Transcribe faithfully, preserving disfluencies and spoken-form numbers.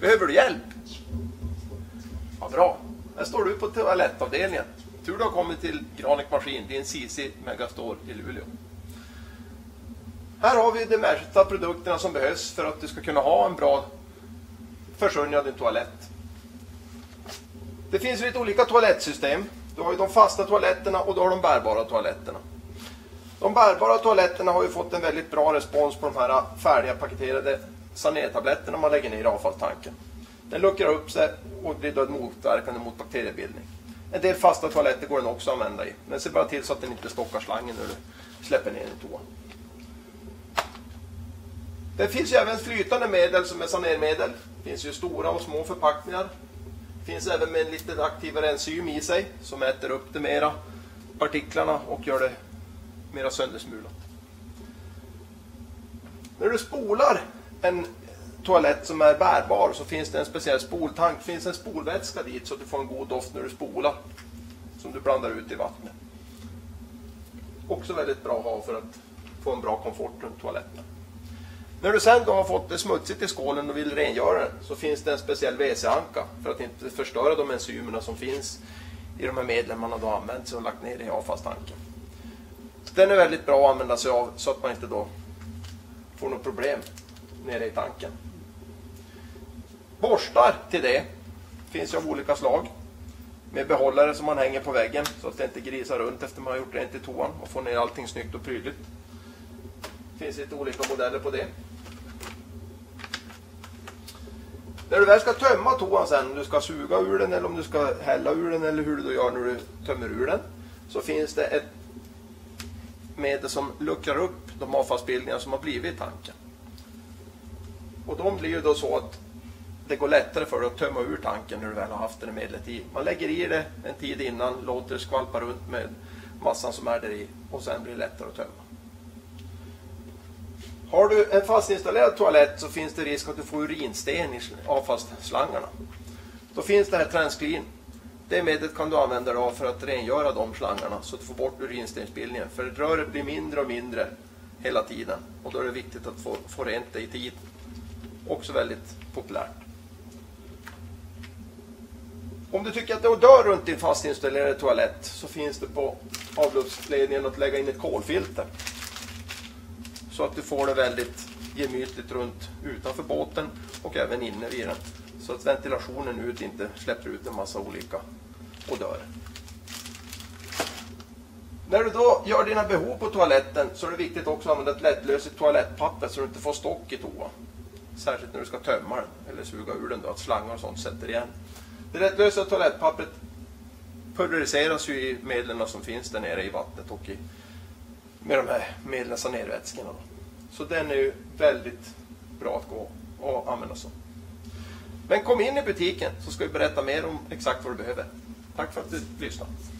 Behöver du hjälp? Ja, bra. Här står du på toalettavdelningen. Tur du har kommit till Granek Maskin, din C C Megastore i Luleå. Här har vi de mesta produkterna som behövs för att du ska kunna ha en bra försörjning av din toalett. Det finns lite olika toalettsystem. Du har ju de fasta toaletterna och du har de bärbara toaletterna. De bärbara toaletterna har ju fått en väldigt bra respons på de här färdiga paketerade sanertabletterna man lägger ner i avfallstanken. Den luckrar upp sig och blir då motverkande mot bakteriebildning. En del fasta toaletter går den också att använda i, men se bara till så att den inte stockar slangen när du släpper ner den i toan. Det finns ju även flytande medel som är sanermedel. Det finns ju stora och små förpackningar. Det finns även med en lite aktivare enzym i sig som äter upp de mera partiklarna och gör det mera söndersmulat. När du spolar en toalett som är bärbar så finns det en speciell spoltank. Det finns en spolvätska dit så att du får en god doft när du spolar som du blandar ut i vattnet. Också väldigt bra att ha för att få en bra komfort runt toaletten. När du sen då har fått det smutsigt i skålen och vill rengöra den så finns det en speciell W C-anka för att inte förstöra de enzymerna som finns i de här medlen man har då använt och lagt ner i avfallstanken. Den är väldigt bra att använda sig av så att man inte då får något problem nere i tanken. Borstar till det finns ju av olika slag med behållare som man hänger på väggen så att det inte grisar runt efter man har gjort rent i toan och får ner allting snyggt och prydligt. Det finns lite olika modeller på det. När du väl ska tömma toan sen, om du ska suga ur den eller om du ska hälla ur den eller hur du då gör när du tömmer ur den, så finns det ett medel som luckrar upp de avfallsbildningar som har blivit i tanken. Och de blir ju då så att det går lättare för dig att tömma ur tanken när du väl har haft det medlet i. Man lägger i det en tid innan, låter det skvalpa runt med massan som är där i och sen blir det lättare att tömma. Har du en fastinstallerad toalett så finns det risk att du får urinsten i avfallsslangarna. Då finns det här Transclean. Det medlet kan du använda då för att rengöra de slangarna så att du får bort urinstensbildningen. För röret blir mindre och mindre hela tiden och då är det viktigt att få, få rent det i tid. Också väldigt populärt. Om du tycker att det dör runt din fastinstallerade toalett så finns det på avloppsledningen att lägga in ett kolfilter. Så att du får det väldigt gemytligt runt utanför båten och även inne vid den. Så att ventilationen ut inte släpper ut en massa olika odörer. När du då gör dina behov på toaletten så är det viktigt också att använda ett lättlösligt toalettpapper så du inte får stock i toa. Särskilt när du ska tömma den eller suga ur den då, att slangar och sånt sätter igen. Det lättlösa toalettpappret pulveriseras ju i medlen som finns där nere i vattnet och i, med de här medlen sanervätskorna. Så den är ju väldigt bra att gå och använda så. Men kom in i butiken så ska vi berätta mer om exakt vad du behöver. Tack för att du lyssnade.